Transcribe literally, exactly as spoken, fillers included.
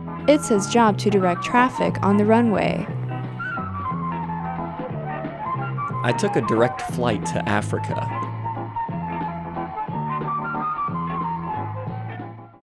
It's his job to direct traffic on the runway. I took a direct flight to Africa.